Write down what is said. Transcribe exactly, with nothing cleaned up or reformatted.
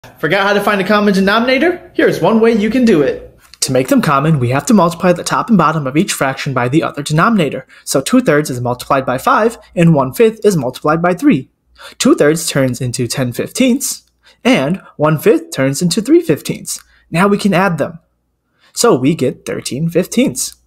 Forgot how to find a common denominator? Here's one way you can do it. To make them common, we have to multiply the top and bottom of each fraction by the other denominator. So two thirds is multiplied by five, and one fifth is multiplied by three. two thirds turns into ten fifteenths, and one fifth turns into three fifteenths. Now we can add them. So we get thirteen fifteenths.